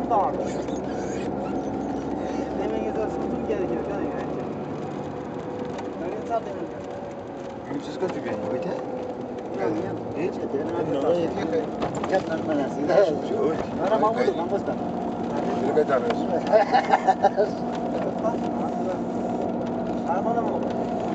tamam. Demin güzel sıkıntı gerekiyor. Öyle zaten. Benim siz kaç tükeniyor? Öyle? Hiç yapmam ben aslında. Bana Mahmut'u kalmaz ben. Bir kadar arıyorsun. Armağan mı?